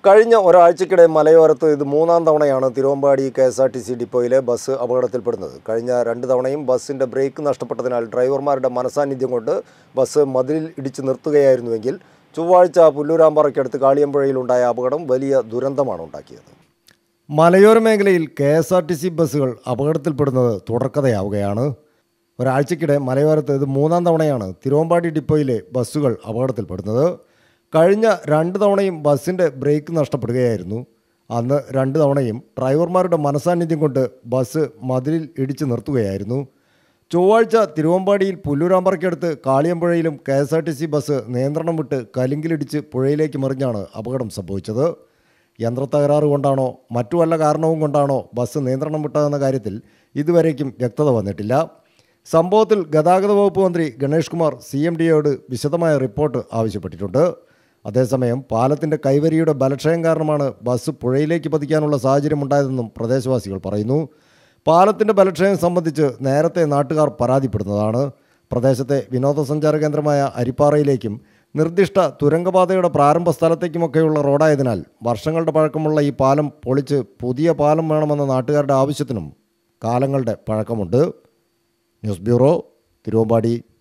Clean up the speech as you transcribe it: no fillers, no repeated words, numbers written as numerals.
കഴിഞ്ഞ ഒരാഴ്ചക്കിടെ മലയോരത്ത് ഇത് മൂന്നാം തവണയാണ് തിരുവമ്പാടി KSRTC ഡിപ്പോയിലെ ബസ് അപകടത്തിൽപ്പെടുന്നത്. കഴിഞ്ഞ 2 തവണയും ബസ്സിൻ്റെ ബ്രേക്ക് നഷ്ടപ്പെട്ടതിനാൽ ഡ്രൈവർമാരുടെ മനസാന്നിധ്യം കൊണ്ട് ബസ് മതിലിൽ ഇടിച്ച് നിർത്തുകയായിരുന്നുവെങ്കിൽ ചൊവ്വാഴ്ച പുല്ലൂരാമ്പാറയ്ക്കടുത്ത് കാളിയമ്പുഴയിലുണ്ടായ അപകടം വലിയ ദുരന്തമാണ് ഉണ്ടാക്കിയത്. മലയോര മേഖലയിൽ KSRTC ബസ്സുകൾ അപകടത്തിൽപ്പെടുന്നത് തുടർക്കഥയാവുകയാണ്. ഒരാഴ്ചക്കിടെ മലയോരത്ത് ഇത് മൂന്നാം തവണയാണ് തിരുവമ്പാടി ഡിപ്പോയിലെ ബസ്സുകൾ അപകടത്തിൽപ്പെടുന്നത്. കഴിഞ്ഞ 2 തവണയും ബസ്സിൻ്റെ ബ്രേക്ക് നഷ്ടപ്പെടുകയായിരുന്നു. അന്ന് 2 തവണയും ഡ്രൈവർമാരുടെ മനസാന്നിധ്യം കൊണ്ട് ബസ് മതിലിൽ ഇടിച്ച് നിർത്തുകയായിരുന്നു. ചൊവ്വാഴ്ച തിരുവമ്പാടിയിൽ പുല്ലൂരാമ്പാറയ്ക്കടുത്ത് കാളിയമ്പുഴയിലും KSRTC ബസ് നിയന്ത്രണം വിട്ട് കലുങ്കിലിടിച്ച് പുഴയിലേക്ക് മറിഞ്ഞാണ് അപകടം സംഭവിച്ചത്. യന്ത്രത്തകരാറ് കൊണ്ടാണോ മറ്റു വല്ല കാരണവും കൊണ്ടാണോ ബസ് നിയന്ത്രണം വിട്ടതെന്ന കാര്യത്തിൽ ഇതുവരേക്കും വ്യക്തത വന്നിട്ടില്ല. സംഭവത്തിൽ ഗതാഗത വകുപ്പ് മന്ത്രി ഗണേഷ് കുമാർ CMDയോട് വിശദമായ റിപ്പോർട്ട് ആവശ്യപ്പെട്ടിട്ടുണ്ട്. അതേസമയം പാലത്തിൻ്റെ കൈവരിയുടെ ബലക്ഷയം കാരണമാണ് ബസ് പുഴയിലേക്ക് പതിക്കാനുള്ള സാഹചര്യമുണ്ടായതെന്നും പ്രദേശവാസികൾ പറയുന്നു. പാലത്തിൻ്റെ ബലക്ഷയം സംബന്ധിച്ച് നേരത്തെ നാട്ടുകാർ പരാതിപ്പെടുന്നതാണ്. പ്രദേശത്തെ വിനോദസഞ്ചാര കേന്ദ്രമായ അരിപ്പാറയിലേക്കും നിർദ്ദിഷ്ട തുരങ്കപാതയുടെ പ്രാരംഭ സ്ഥലത്തേക്കുമൊക്കെയുള്ള റോഡായതിനാൽ വർഷങ്ങളുടെ പഴക്കമുള്ള ഈ പാലം പൊളിച്ച് പുതിയ പാലം വേണമെന്ന നാട്ടുകാരുടെ ആവശ്യത്തിനും കാലങ്ങളുടെ പഴക്കമുണ്ട്. News bureau, Thiruvambady.